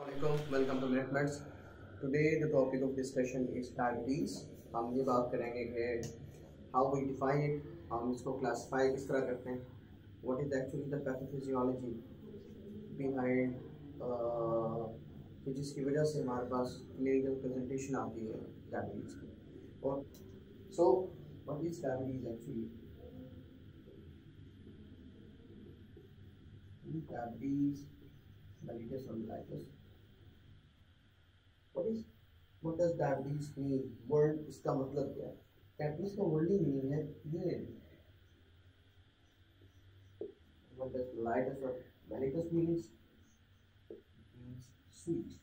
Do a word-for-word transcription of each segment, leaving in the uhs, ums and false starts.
Welcome, welcome to MedMeds. Today the topic of discussion is diabetes. हम ये बात करेंगे कि how we define it, हम इसको classify किस तरह करते हैं, what is actually the pathophysiology behind uh, कि जिसकी वजह से हमारे पास clinical presentation आती है diabetes की. और so what is diabetes actually? Diabetes mellitus or mellitus. What is what does diabetes mean? Word इसका मतलब क्या है? Diabetes का वर्ड ही मीनिंग है ये. What does mellitus or mellitus means? It means sweet.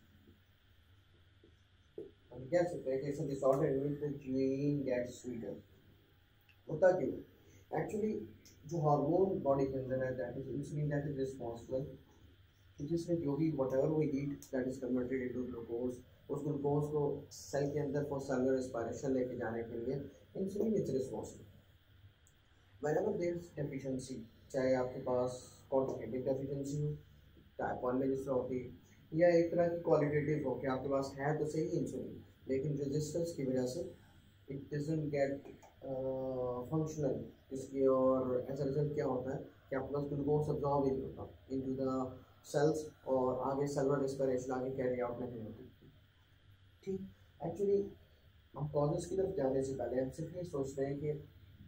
हम कह सकते हैं कि it's a disorder in which the gene gets sweeter. होता क्यों? Actually जो हार्मोन बॉडी के अंदर है that is insulin that is responsible जिसमें जो भी whatever we eat that is converted into glucose, उस ग्लूकोज को सेल के अंदर फॉर सेलुलर रेस्पिरेशन लेके जाने के लिए insulin is responsible. Whenever there is deficiency, चाहे आपके पास क्वांटिटेटिव डेफिशिएंसी हो टाइप वन में जिस तरह होती है, या एक तरह की क्वालिटेटिव हो कि आपके पास है तो सही इंसुलिन लेकिन रेजिस्टेंस की वजह से इट डजंट गेट फंक्शनल इसकी, और एज अ रिजल्ट क्या होता है कि आपके पास ग्लूकोज अब्जॉर्ब ही नहीं होता इनटू द सेल्स और आगे सेलुलर रेस्पिरेशन आगे कैरी आउट नहीं होती. ठीक, एक्चुअली हम कॉजेस की तरफ जाने से पहले हम सिर्फ ये सोचते हैं कि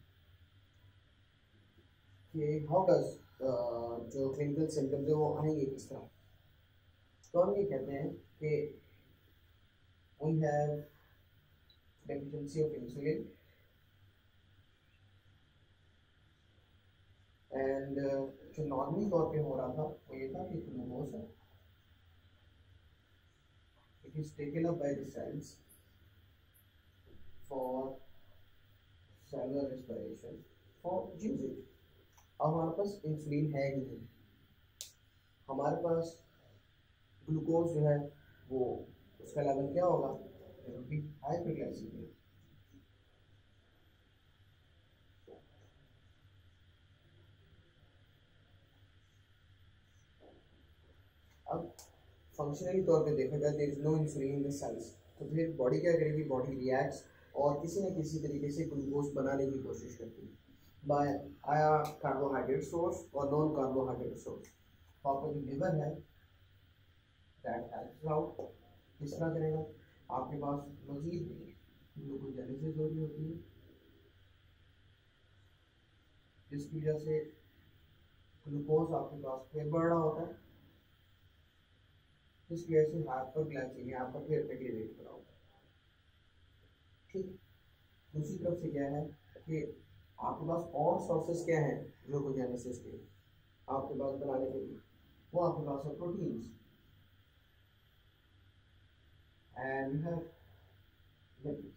कि हाउ डज जो क्लिनिकल सिम्टम्स है वो आएंगे किस तरह. तो हम ये कहते हैं कि we have deficiency of insulin and जो नॉर्मली तौर पे हो रहा था वो ये था कि ग्लूकोज है, it is taken up by the cells for cellular respiration for usage. अब हमारे पास इंसुलिन है ही नहीं, हमारे पास ग्लूकोज जो है वो उसका लेवल क्या होगा, हाइपरग्लाइसीमिया. अब फंक्शनली तौर पे देखा जाए there is no insulin in the cells, तो फिर बॉडी क्या करेगी, बॉडी रिएक्ट्स और किसी न किसी तरीके से ग्लूकोज बनाने की कोशिश करती है बाय आया कार्बोहाइड्रेट सोर्स और नॉन कार्बोहाइड्रेट सोर्स. तो आपका जो लिवर है दैट हेल्प्स आउट. किस तरह करेगा, आपके पास मजीद ग्लूकोजेनेसिस हो रही होती है जिसकी वजह से ग्लूकोज आपके पास फिर बढ़ रहा होता है, इसकी वजह से हाइपरग्लाइसीमिया आपका फिर एग्रीवेट करा होगा. ठीक, दूसरी तरफ से क्या है कि आपके पास और सोर्सेस क्या हैं ग्लूकोजेनेसिस के आपके पास बनाने के लिए, वो आपके पास है proteins and you have lipids.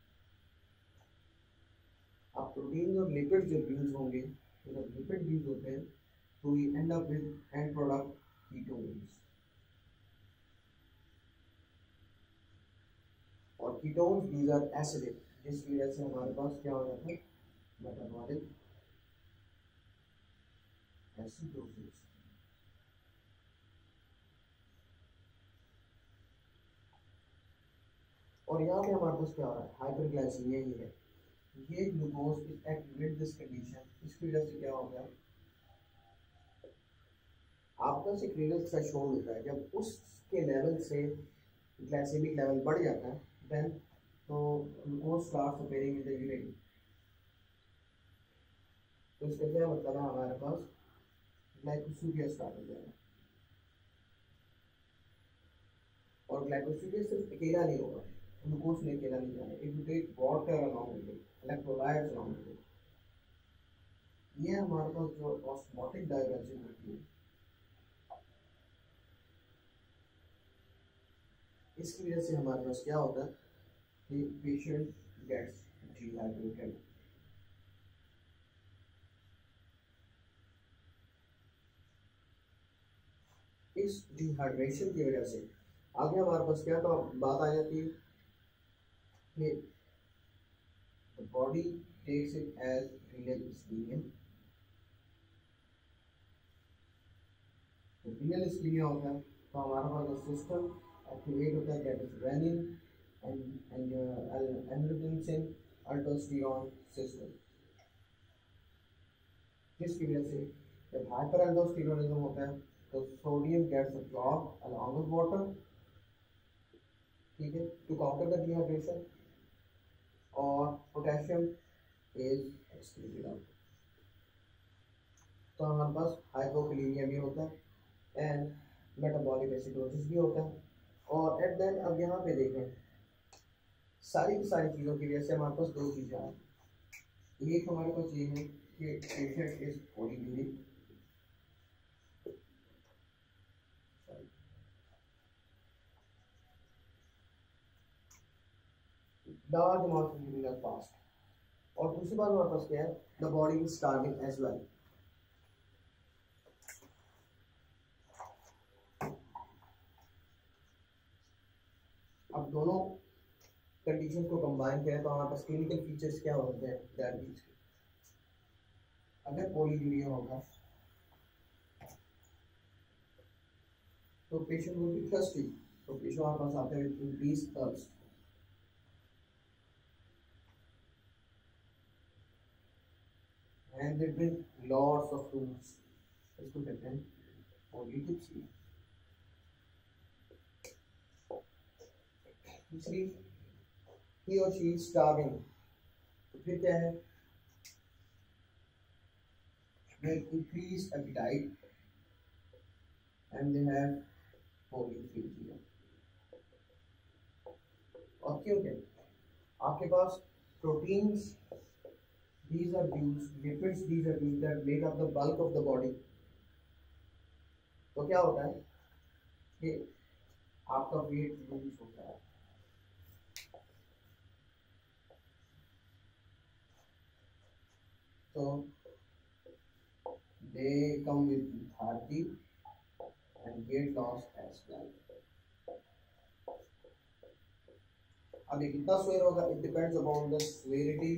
अब प्रोटीन और लिपिड जब यूज होंगे, जब लिपिड यूज होते हैं तो we end up with end product ketones, और कीटोन्स दीज आर एसिडिक जिसकी वजह से हमारे पास क्या हो जाता है मेटाबॉलिक एसिडोसिस. और यहाँ पे हमारे पास क्या हो रहा है, हाइपरग्लाइसीमिया ही है. ये glucose is activate this condition, इसकी वजह से क्या हो गया, आपका से क्रिटिकल थ्रेशोल्ड होता है, जब उसके लेवल से ग्लाइसेमिक लेवल बढ़ जाता है देन तो glucose starts appearing in the urine. तो इसका क्या मतलब है, हमारे पास ग्लाइकोसूरिया स्टार्ट हो जाएगा. और ग्लाइकोसूरिया सिर्फ अकेला नहीं होगा, ग्लूकोज ने अकेला नहीं जाना, it will take water along with it, electrolytes along with it. ये हमारे पास जो ऑस्मोटिक डाइवर्जन होती है इसकी वजह से हमारे पास क्या होता है कि पेशेंट गेट्स डिहाइड्रेटेड. इस डिहाइड्रेशन की वजह से आगे हमारे पास क्या तो बात आ जाती है कि the body takes it as renal ischemia. Renal ischemia होता है तो हमारा पास जो सिस्टम एक्टिवेट होता है that is renin and and angiotensin aldosterone system, जिसकी वजह से जब हाइपर एल्डोस्टेरोनिज्म होता है तो sodium gets absorbed along with water, ठीक है, टू काउंटर द डिहाइड्रेशन, और पोटेशियम इज एक्सक्रीटेड आउट। तो हमारे पास हाइपोकैलेमिया भी होता है एंड मेटाबॉलिक एसिडोसिस भी होता है। और एट देन अब यहाँ पे देखें सारी की सारी चीज़ों की वजह से हमारे पास दो चीज़ें आ रही। एक हमारे पास ये है कि patient is polyuric, large amount of urine fast, और दूसरी बात हमारे पास क्या है, the body is starving as well. अब दोनों कंडीशन को कंबाइन करें तो हमारे पास क्लिनिकल फीचर्स क्या होते हैं डायबिटीज के। अगर पॉलीयूरिया होगा तो पेशेंट विल बी थर्स्टी, तो पेशेंट हमारे पास आते हैं increase thirst, and they drink lots of fruits, इसको कहते हैं पॉलीटिप्सी। दूसरी, he or she is starving, तो फिर क्या है, they increase appetite and they have polyphagia। और क्योंकि आपके पास proteins these are used, lipids these are used that make up the bulk of the body, तो क्या होता है कि आपका वेट लूज होता है। तो they come with lethargy and weight loss as well। अब ये कितना स्वेयर होगा, it depends upon the severity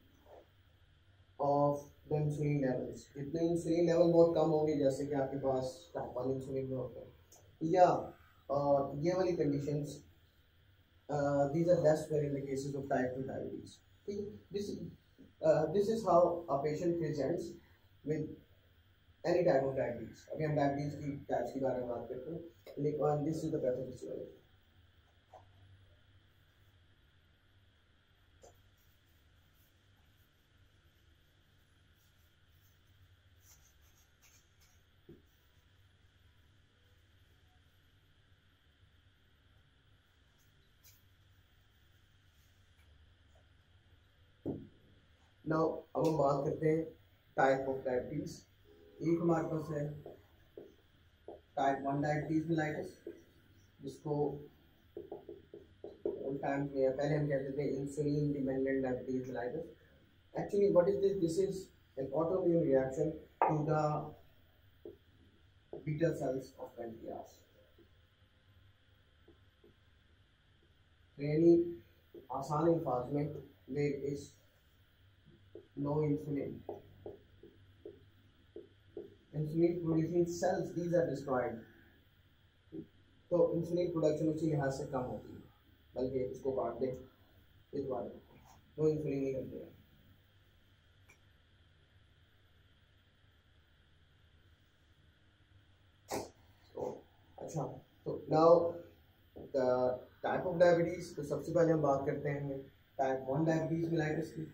of the insulin levels. जितने इंसुलिन लेवल बहुत कम होंगे, जैसे कि आपके पास टाइप वन इंसुलिन में होते हैं, या और ये वाली conditions these are less where in the cases of type two diabetes. ठीक, this this is how a patient presents with any type of diabetes. अभी हम डायबिटीज की टाइप्स के बारे में बात करते हैं, लेकिन this is the pathophysiology. Now अब हम बात करते हैं टाइप ऑफ डायबिटीज। एक हमारे पास है टाइप वन डायबिटीज मेलाइटिस, जिसको उन टाइम में पहले हम कहते थे insulin dependent diabetes mellitus. Actually what is this, this is an autoimmune reaction to the beta cells of pancreas. यानी आसान अल्फाज में there is no insulin, insulin producing cells these are destroyed, तो इंसुलिन प्रोडक्शन उसी लिहाज से कम होती है, बल्कि इसको काट दे इस बार नो इंसुलिन नहीं करते हैं। तो अच्छा, तो now the type of diabetes, तो सबसे पहले हम बात करते हैं टाइप वन डायबिटीज मेलाइटिस की।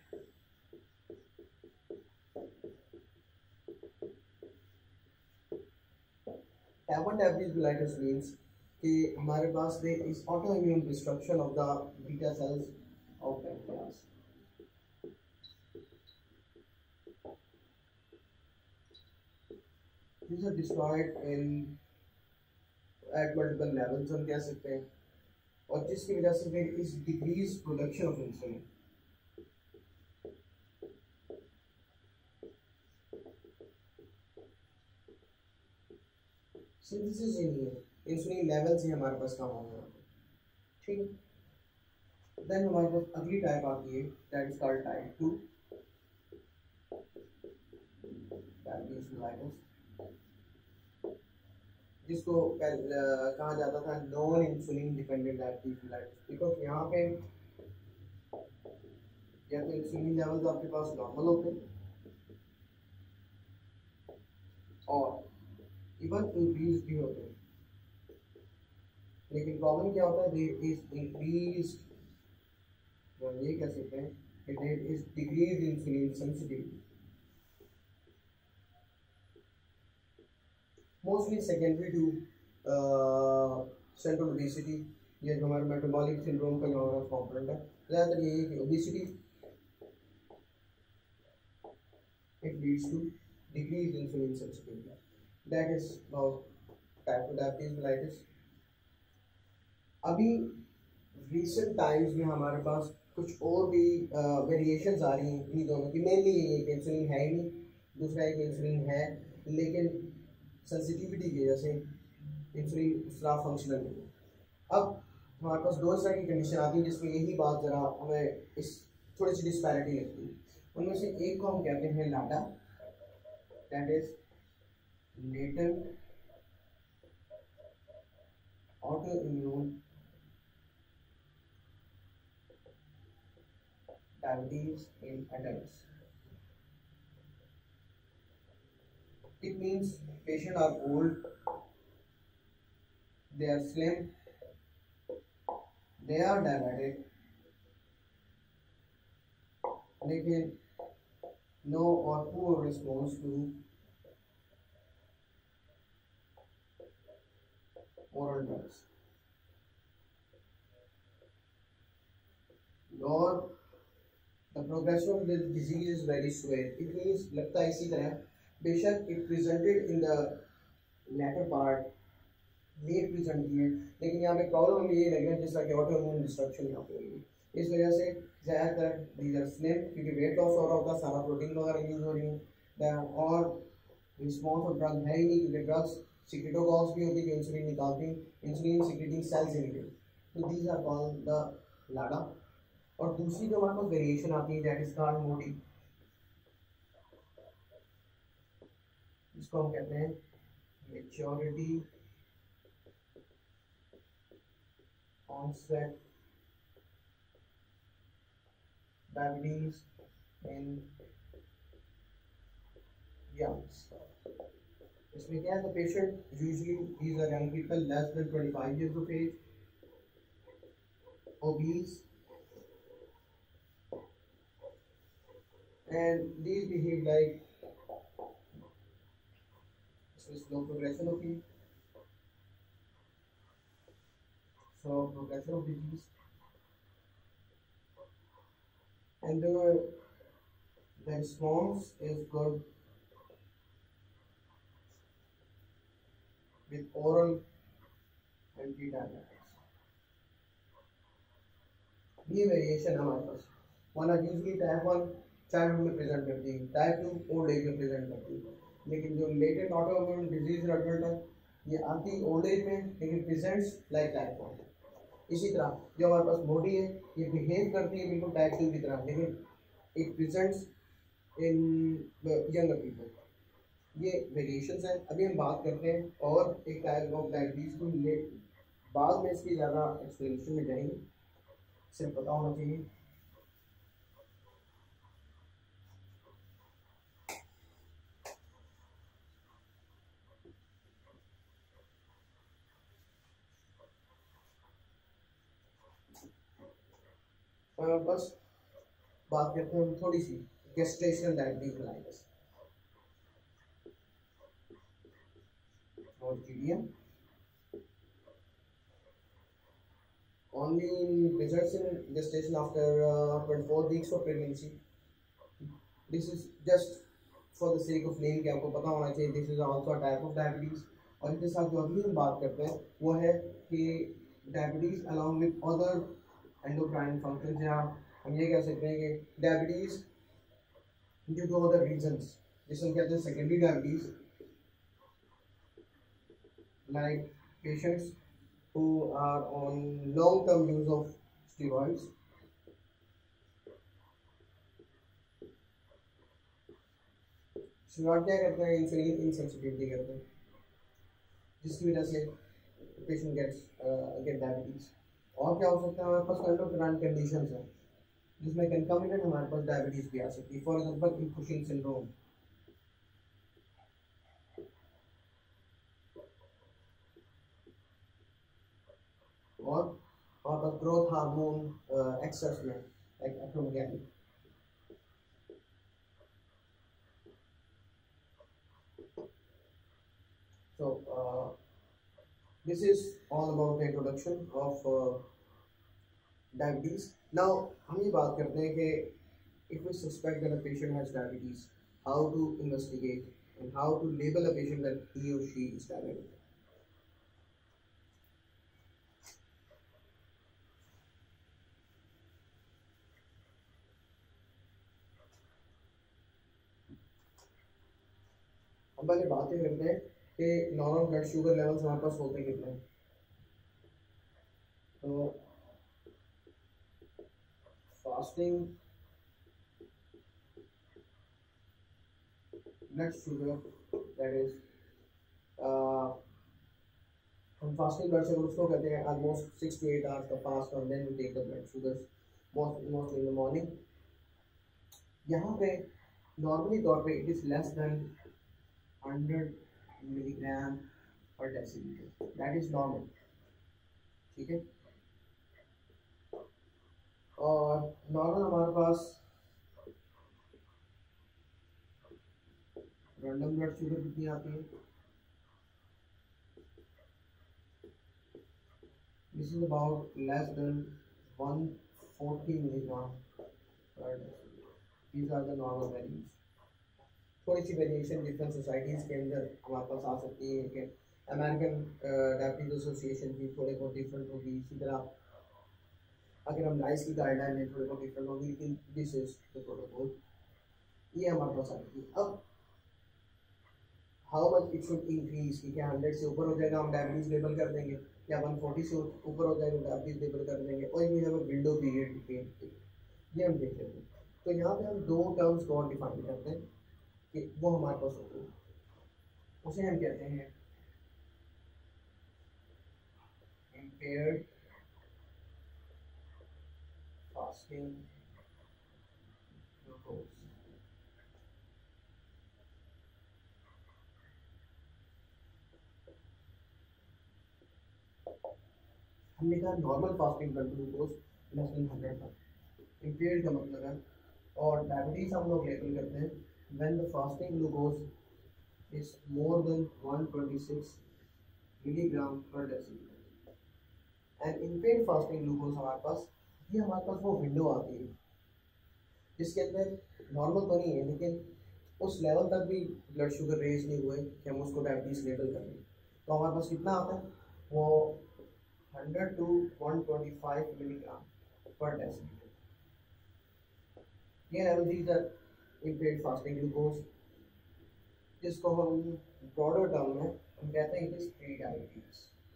Type one diabetes mellitus means कि हमारे पास there is autoimmune destruction of the beta cells of pancreas। These are destroyed in at multiple levels हम कह सकते हैं, और जिसकी वजह से there is decreased production of insulin। Synthesis ही नहीं है, इंसुलिन लेवल्स ही हमारे पास कम होंगे। ठीक है, देन हमारे पास अगली टाइप आती है that is called type two diabetes mellitus, जिसको पहले अ, कहा जाता था non insulin dependent diabetes, because यहाँ पे या तो इंसुलिन लेवल्स आपके पास नॉर्मल होते हैं और इवन इंक्रीज भी होते हैं, लेकिन प्रॉब्लम क्या होता है, देयर इज इंक्रीज, हम ये कह सकते हैं कि there is decrease insulin sensitivity, mostly secondary to central obesity, ये जो हमारा मेटाबॉलिक सिंड्रोम का जो हमारा कॉम्पोनेंट है, ज़्यादातर ये है कि obesity it leads to decreased insulin sensitivity. That is about type two diabetes mellitus. अभी recent times में हमारे पास कुछ और भी वेरिएशंस आ रही हैं इन दोनों की, मेनली ये है कि इंसुलिन है ही नहीं, दूसरा एक इंसुलिन है लेकिन सेंसिटिविटी की वजह से इंसुलिन उस तरह फंक्शनल नहीं है। अब हमारे पास दो तरह की कंडीशन आती है जिसमें यही बात ज़रा हमें इस थोड़ी सी डिस्पैरिटी लगती है। उनमें से एक को हम कहते हैं LADA, that is latent autoimmune diabetes in adults. It means patient are old, they are slim, they are diabetic, लेकिन no or poor response to oral drugs, or the progression of the disease is very slow. It means लगता है इसी तरह बेशक it presented in the latter part, late present की है, लेकिन यहाँ पे प्रॉब्लम हमें ये लग रहा है जिस तरह की ऑटो इम्यून डिस्ट्रक्शन यहाँ पे होगी, इस वजह से ज़्यादातर दीज आर स्लिम, क्योंकि वेट लॉस हो रहा होता है, सारा प्रोटीन वगैरह यूज हो रही है, और रिस्पॉन्स ऑफ ड्रग है ही नहीं, क्योंकि ड्रग्स सिक्रेटोकॉल्स भी होती है जो इंसुलिन निकालती हैं, इंसुलिन सिक्रेटिंग सेल्स इनके, तो these are called the LADA. और दूसरी जो हमारे पास वेरिएशन आती है दैट इज कॉल्ड मोडी, इसको हम कहते हैं maturity onset diabetes in youngs. इसमें क्या है, the patient usually these are young people less than twenty-five years of age, obese, and these behave like slow progression of it. So progression of disease, and the, the response is good with oral antidiabetics. ये variation हमारे पास one are usually type one childhood में present करती है, type two old age में present करती है, लेकिन जो लेटेंट ऑटोइम्यून डिजीज एडल्ट है ये आती ओल्ड एज में, लेकिन प्रेजेंट्स लाइक टाइप वन। इसी तरह जो हमारे पास बॉडी है ये बिहेव करती है बिल्कुल टाइप टू की तरह, लेकिन it presents in younger people. ये वेरिएशंस हैं। अभी हम बात करते हैं और एक टाइप ऑफ डायबिटीज़ को ले, बाद में इसकी ज़्यादा एक्सप्लेनेशन में जाएंगे, सिर्फ पता होना चाहिए। बस बात करते हैं हम थोड़ी सी गेस्टेशनल डायबिटीज मेलाइटस और GDM. Only results in gestation after uh, twenty-four weeks of pregnancy. This is just for the sake of name कि आपको पता होना चाहिए this is also a type of diabetes। और इसके साथ जो अगली हम बात करते हैं वो है कि diabetes along with other endocrine functions, या हम ये कह सकते हैं कि diabetes due to other reasons, जिसे हम कहते हैं secondary diabetes, like patients who are on long term use of steroids, steroid क्या करते हैं, इंसुलिन इनसेंसिटिविटी करते हैं। जिसकी वजह से पेशेंट गेट्स गेट डायबिटीज। और क्या हो सकता है, हमारे पास एंडोक्राइन कंडीशंस हैं जिसमें कंकमिनेंट हमारे पास डायबिटीज भी आ सकती है, फॉर एग्जांपल कुशिंग सिंड्रोम। और हमारे पास ग्रोथ हार्मोन एक्सेस में like acromegaly. So uh, this is all about the introduction of uh, diabetes. Now हम ये बात करते हैं कि if we suspect that a patient has diabetes, how to investigate and how to label a patient that he or she is diabetic. अब पहले बातें करते हैं कि नॉर्मल ब्लड शुगर लेवल्स हमारे पास होते कितने हैं। तो fasting blood sugar that is हम फास्टिंग ब्लड शुगर उसको कहते हैं almost six to eight hours का फास्ट और then we take the blood sugar most mostly in the morning. यहाँ पे नॉर्मली तौर पे it is less than hundred milligram per deciliter, that is normal. ठीक है, और नॉर्मल हमारे पास रैंडम ब्लड शुगर कितनी आती है, this is about less than one forty milligram per deciliter. These are the normal values. थोड़ी सी वेरिएशन डिफरेंट सोसाइटीज़ के अंदर हमारे पास आ सकती है कि अमेरिकन डायबिटीज एसोसिएशन की थोड़े बहुत डिफरेंट होगी, इसी तरह अगर हम नाइस की गाइडलाइन में थोड़े बहुत डिफरेंट होगी, लेकिन दिस इज द प्रोटोकॉल, ये हमारे पास आती है। अब how much it should increase, कि क्या हंड्रेड से ऊपर हो जाएगा हम डायबिटीज लेबल कर देंगे, या वन फोर्टी से ऊपर हो जाएगा डायबिटीज लेबल कर देंगे, और ये हमें विंडो पीरियड ये हम देख लेते हैं। तो यहाँ पे हम दो टर्म्स को डिफाइन करते हैं कि वो हमारे पास होती है, उसे हम कहते हैं impaired fasting glucose। हमने कहा normal fasting blood glucose less than hundred था, impaired का मतलब है, और डायबिटीज हम लोग लेबल करते हैं when the fasting glucose is more than one twenty-six milligram per deciliter, and impaired fasting glucose हमारे पास ये हमारे पास वो विंडो आती है जिसके अंदर नॉर्मल तो नहीं है लेकिन उस लेवल तक भी ब्लड शुगर रेज नहीं हुए कि हम उसको डायबिटीज लेबल करें। तो हमारे पास कितना आता है, वो hundred to one twenty five milligram per deciliter. ये level these are impaired fasting glucose, जिसको हम ब्रॉडर टर्म में हम कहते हैं इट इज प्री डायबिटीज।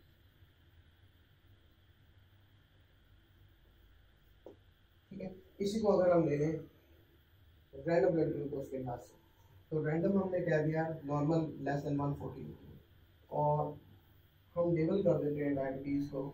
ठीक है, इसी को अगर हम ले लें रैंडम ब्लड ग्लूकोज के लिहाज से, तो रैंडम हमने क्या दिया, normal less than one forty, और हम लेबल कर देते हैं डायबिटीज को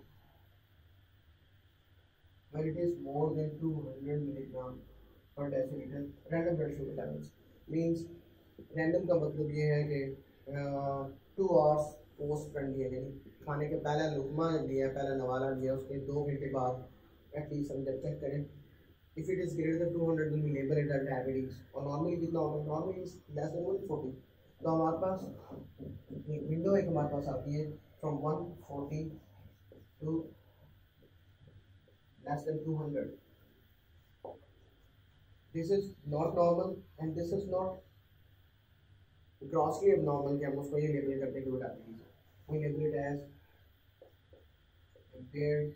when it is more than two hundred milligram per deciliter random blood sugar levels। means random का मतलब ये है कि टू आवर्स पोस्ट कर लिया, यानी खाने के पहला लुकमा लिया, पहला नवाला लिया, उसके दो घंटे बाद एटलीस्ट हम जब चेक करें if it is greater than two hundred will label it as diabetes. और नॉर्मली कितना होता है, normally is less than one forty. तो हमारे पास विंडो एक हमारे पास आती है from one forty to less than two hundred. This is not normal and this is not grossly abnormal कि हम उसको ये लेबल करते हैं कि वो डायबिटीज है। We label it as impaired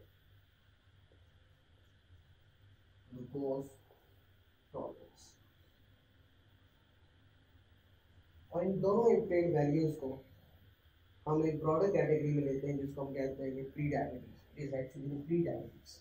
glucose tolerance। और इन दोनों impaired वैल्यूज को हम एक ब्रॉडर कैटेगरी में लेते हैं जिसको हम कहते हैं कि pre diabetes. Is actually pre diabetes.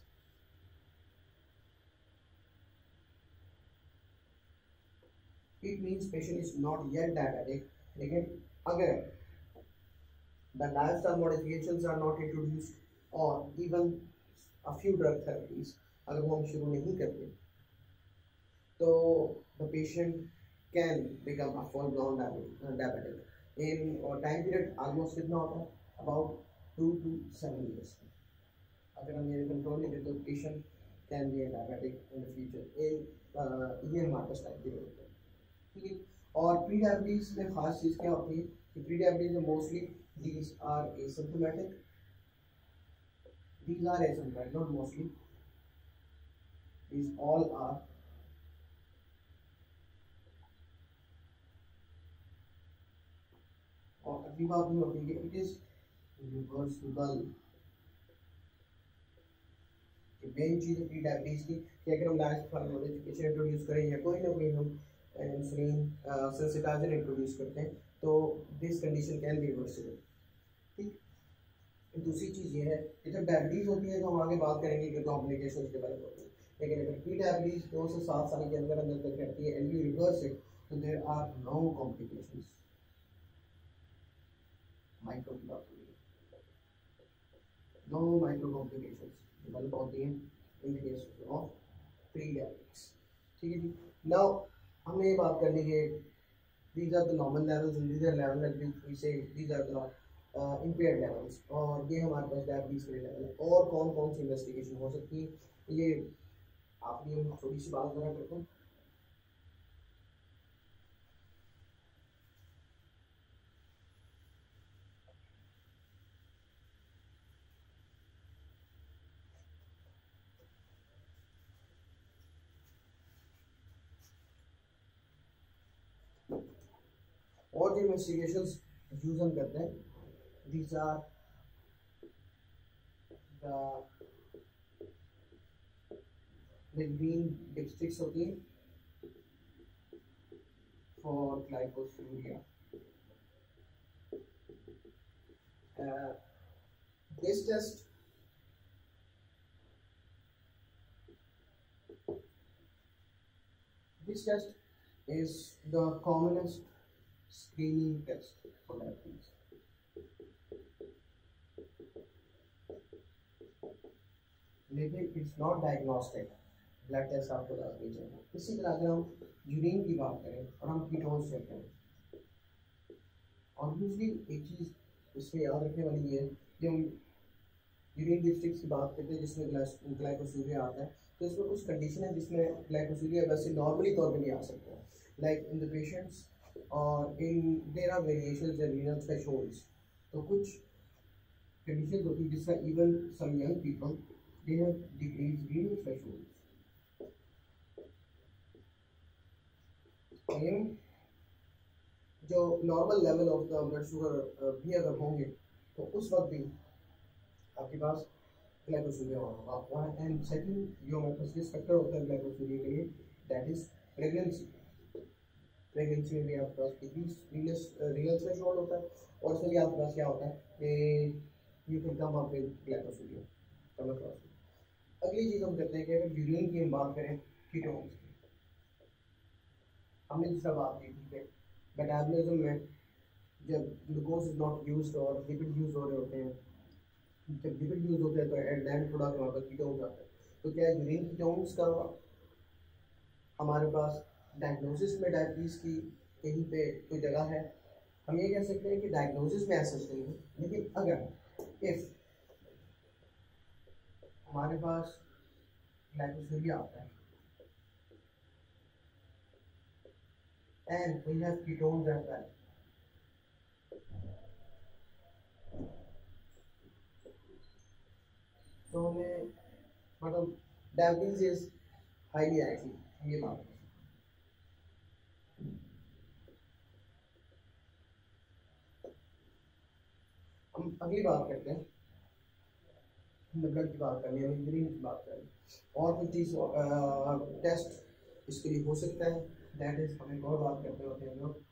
It means patient is not yet diabetic, लेकिन अगर The lifestyle modifications are not introduced, or even a few drug therapies अगर वो हम शुरू नहीं करते तो the patient can become a full blown diabetic in uh, time period almost कितना होता है about two to seven years. अगर हम ये कंट्रोल नहीं करते तो patient can be a diabetic in the future ये ये हमारे पास टाइम पीरियड होता है, ठीक है. और प्री डायबिटीज में खास चीज़ क्या होती है कि प्री डायबिटीज में mostly these are asymptomatic, these are asymptomatic, not mostly, these all are और अगली बात ये होती है कि इट इज रिवर्सिबल. मेन चीज़ है प्री डायबिटीज की कि अगर हम लाइफस्टाइल मॉडिफिकेशन इंट्रोड्यूस करें या कोई ना कोई हम इंसुलिन सेंसिटाइजर इंट्रोड्यूस करते हैं तो this condition can be reversible, ठीक. दूसरी चीज़ ये है कि जब डायबिटीज़ होती है तो हम आगे बात करेंगे कि कॉम्प्लिकेशंस डेवलप होते हैं, लेकिन अगर प्री डायबिटीज दो से सात साल के अंदर अंदर तक रहती है एंड यू रिवर्स इट तो there are no complications. Micro की बात करेंगे, नो माइक्रो कॉम्प्लिकेशंस डेवलप होती हैं in the case of pre diabetes, ठीक है जी. नाउ हमने ये बात करनी है these are the normal levels and these are level at which we say these are the uh, impaired levels, और ये हमारे पास डायबिटीज के लेवल है. और कौन कौन सी इन्वेस्टिगेशन हो सकती है ये आप लिए हम थोड़ी सी बात करा करते हैं. और जो इन्वेस्टिगेशंस यूज हम करते हैं these are the the green dipsticks होती है for glycosuria. Uh, this test this test is the commonest screening test for diabetes. लेकिन it's not diagnostic. Blood test आपको बता दीजिए. इसी तरह अगर हम यूरिन की बात करें और हम कीटोन्स चेक करें और यूजली एक चीज़ इसमें याद रखने वाली ये है कि हम यूरिन डिस्ट्रिक्ट की बात करते हैं जिसमें ग्लाइकोसूरिया आता है तो इसमें कुछ कंडीशन है जिसमें ग्लाइकोसूरिया वैसे नॉर्मली तौर पर नहीं आ सकता है, लाइक इन द पेशेंट्स और in there are variations in renal thresholds. तो कुछ कंडीशन होती है जिसका even some young people they have decreased renal thresholds. And जो normal level of the blood sugar भी अगर होंगे तो उस वक्त भी आपके पास ग्लाइकोसूरिया होगा. एंड सेकंड जो हमारे पास रिस्क फैक्टर होता है ग्लाइकोसूरिया के लिए दैट इज प्रेगनेंसी. प्रेगनेंसी में भी आपके पास डिक्रीज रीनल थ्रेशोल्ड होता है और इसमें भी आपके पास क्या होता है कि you can come up with glycosuria. अगली चीज़ हम करते हैं कि अगर यूरिन की हम बात करें कीटोन्स की, हमने जिसका बात की ठीक है मेटाबॉलिज्म में जब ग्लूकोज इज नॉट यूज्ड और लिपिड यूज हो रहे होते हैं, जब लिपिड यूज होते हैं तो एट द एंड प्रोडक्ट हमारे पास कीटोन्स आते हैं. तो क्या यूरिन कीटोन्स का हमारे पास डायग्नोसिस में डायबिटीज़ की कहीं पे कोई जगह है? हम ये कह सकते हैं कि डायग्नोसिस में ऐसा नहीं है, लेकिन अगर इफ़ हमारे पास ग्लाइकोसूरिया आता है and we have ketones as well, तो हमें मतलब डायबिटीज इज हाईली लाइकली. ये बात हम अगली बात करते हैं. ब्लड की बात करनी है, यूरिन की बात करनी और कुछ चीज़ टेस्ट इसके लिए हो सकता है. दैट इज हम एक और बात करते होते हैं हम लोग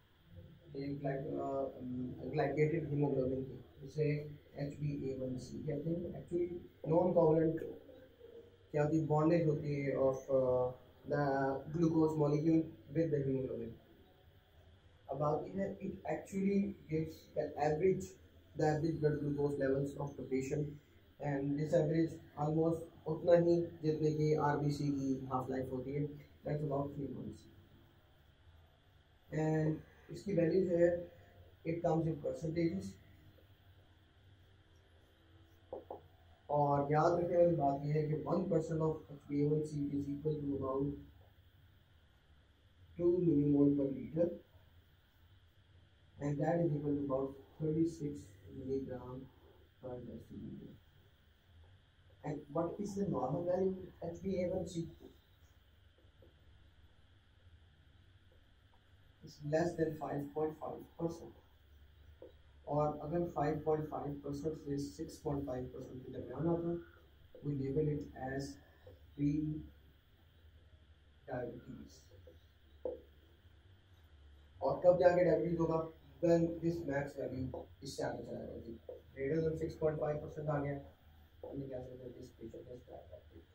ग्लाइकेटेड हीमोग्लोबिन की, जिसे H B A one C कहते हैं. एक्चुअली नॉन कोवलेंट क्या होती है बॉन्डेज होती है of the glucose molecule with the hemoglobin. अब बात ये है it actually gives the average the average blood glucose levels of the patient, and this average almost उतना ही जितने की R B C की half life होती है, that's about three months. And इसकी value जो है it comes in percentages. और याद रखने वाली बात यह है कि one percent of H b A one C is equal to about two millimole per liter, and that is equal to about thirty-six milligram per deciliter. And what is the normal value of H b A one C? It's less than five point five percent. और अगर five point five percent से six point five percent के दरमियान आता है, we label it as pre-diabetes. और कब जाके डायबिटीज होगा? When this max value इससे आगे चला जाएगा जी, greater than six point five percent आ गया, हमने क्या कहते हैं, this patient has diabetes.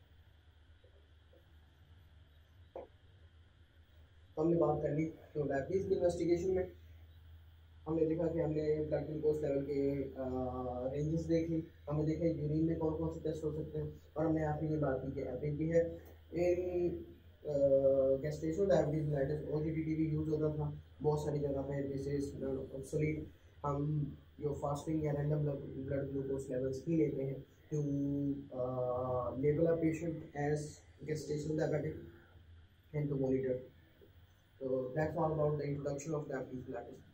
हमने बात कर ली तो डायबिटीज की इन्वेस्टिगेशन में हमने देखा कि हमने ब्लड ग्लूकोज लेवल के रेंजेस देख ली, हमने देखा यूरिन में कौन कौन से टेस्ट हो सकते हैं, और हमने यहाँ पे ये बात की कि एपिक भी है in gestational diabetes mellitus O G D T भी यूज होता था बहुत सारी जगह पे. This is obsolete. हम जो फास्टिंग या रैंडम ब्लड ग्लूकोज लेवल्स ही लेते हैं to label a patient as gestational diabetic and to monitor. So that's all about the introduction of diabetes mellitus.